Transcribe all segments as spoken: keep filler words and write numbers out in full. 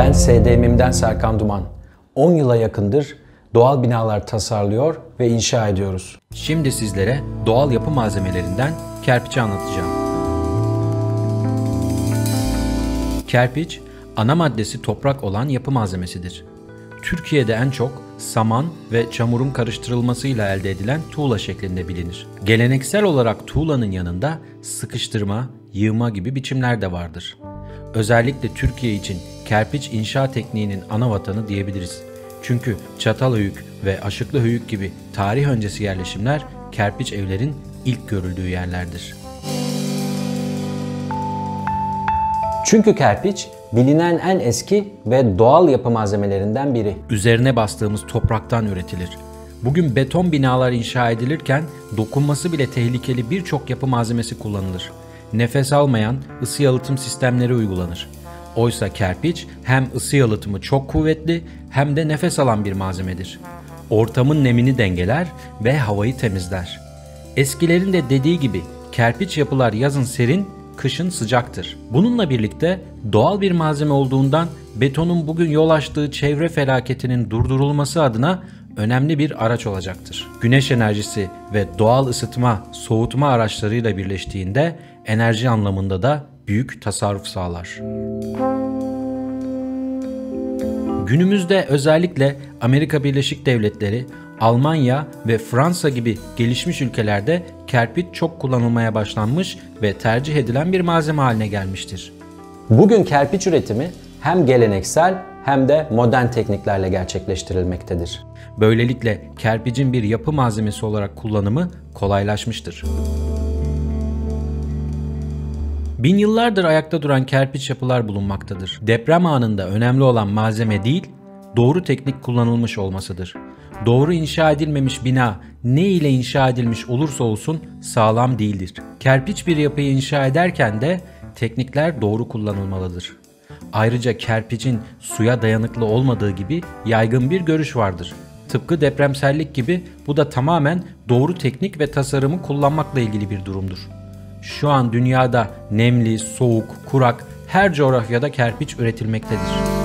Ben S D M İ'mden Serkan Duman. on yıla yakındır doğal binalar tasarlıyor ve inşa ediyoruz. Şimdi sizlere doğal yapı malzemelerinden kerpiçi anlatacağım. Kerpiç, ana maddesi toprak olan yapı malzemesidir. Türkiye'de en çok saman ve çamurun karıştırılmasıyla elde edilen tuğla şeklinde bilinir. Geleneksel olarak tuğlanın yanında sıkıştırma, yığma gibi biçimler de vardır. Özellikle Türkiye için kerpiç inşa tekniğinin ana vatanı diyebiliriz. Çünkü Çatalhöyük ve Aşıklıhöyük gibi tarih öncesi yerleşimler kerpiç evlerin ilk görüldüğü yerlerdir. Çünkü kerpiç bilinen en eski ve doğal yapı malzemelerinden biri. Üzerine bastığımız topraktan üretilir. Bugün beton binalar inşa edilirken dokunması bile tehlikeli birçok yapı malzemesi kullanılır. Nefes almayan ısı yalıtım sistemleri uygulanır. Oysa kerpiç hem ısı yalıtımı çok kuvvetli hem de nefes alan bir malzemedir. Ortamın nemini dengeler ve havayı temizler. Eskilerin de dediği gibi kerpiç yapılar yazın serin, kışın sıcaktır. Bununla birlikte doğal bir malzeme olduğundan betonun bugün yol açtığı çevre felaketinin durdurulması adına önemli bir araç olacaktır. Güneş enerjisi ve doğal ısıtma, soğutma araçlarıyla birleştiğinde enerji anlamında da büyük tasarruf sağlar. Günümüzde özellikle Amerika Birleşik Devletleri, Almanya ve Fransa gibi gelişmiş ülkelerde kerpiç çok kullanılmaya başlanmış ve tercih edilen bir malzeme haline gelmiştir. Bugün kerpiç üretimi hem geleneksel hem de modern tekniklerle gerçekleştirilmektedir. Böylelikle kerpicin bir yapı malzemesi olarak kullanımı kolaylaşmıştır. Bin yıllardır ayakta duran kerpiç yapılar bulunmaktadır. Deprem anında önemli olan malzeme değil, doğru teknik kullanılmış olmasıdır. Doğru inşa edilmemiş bina ne ile inşa edilmiş olursa olsun sağlam değildir. Kerpiç bir yapıyı inşa ederken de teknikler doğru kullanılmalıdır. Ayrıca kerpicin suya dayanıklı olmadığı gibi yaygın bir görüş vardır. Tıpkı depremsellik gibi bu da tamamen doğru teknik ve tasarımı kullanmakla ilgili bir durumdur. Şu an dünyada nemli, soğuk, kurak her coğrafyada kerpiç üretilmektedir.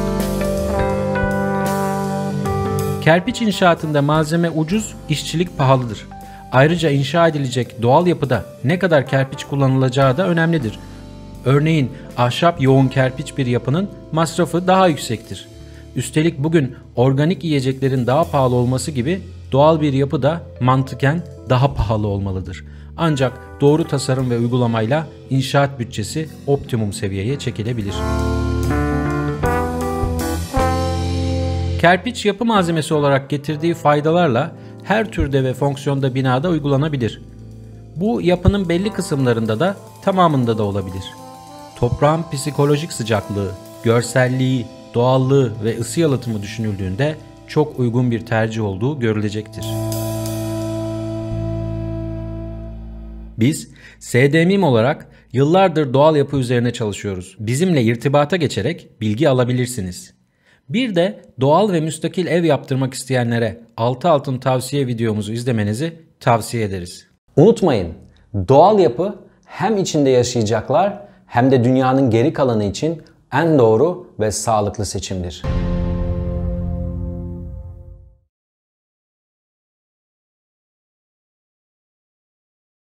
Kerpiç inşaatında malzeme ucuz, işçilik pahalıdır. Ayrıca inşa edilecek doğal yapıda ne kadar kerpiç kullanılacağı da önemlidir. Örneğin ahşap yoğun kerpiç bir yapının masrafı daha yüksektir. Üstelik bugün organik yiyeceklerin daha pahalı olması gibi doğal bir yapı da mantıken daha pahalı olmalıdır. Ancak doğru tasarım ve uygulamayla inşaat bütçesi optimum seviyeye çekilebilir. Kerpiç yapı malzemesi olarak getirdiği faydalarla her türde ve fonksiyonda binada uygulanabilir. Bu yapının belli kısımlarında da tamamında da olabilir. Toprağın psikolojik sıcaklığı, görselliği, doğallığı ve ısı yalıtımı düşünüldüğünde çok uygun bir tercih olduğu görülecektir. Biz S D M İ olarak yıllardır doğal yapı üzerine çalışıyoruz. Bizimle irtibata geçerek bilgi alabilirsiniz. Bir de doğal ve müstakil ev yaptırmak isteyenlere altı altın tavsiye videomuzu izlemenizi tavsiye ederiz. Unutmayın, doğal yapı hem içinde yaşayacaklar hem de dünyanın geri kalanı için en doğru ve sağlıklı seçimdir.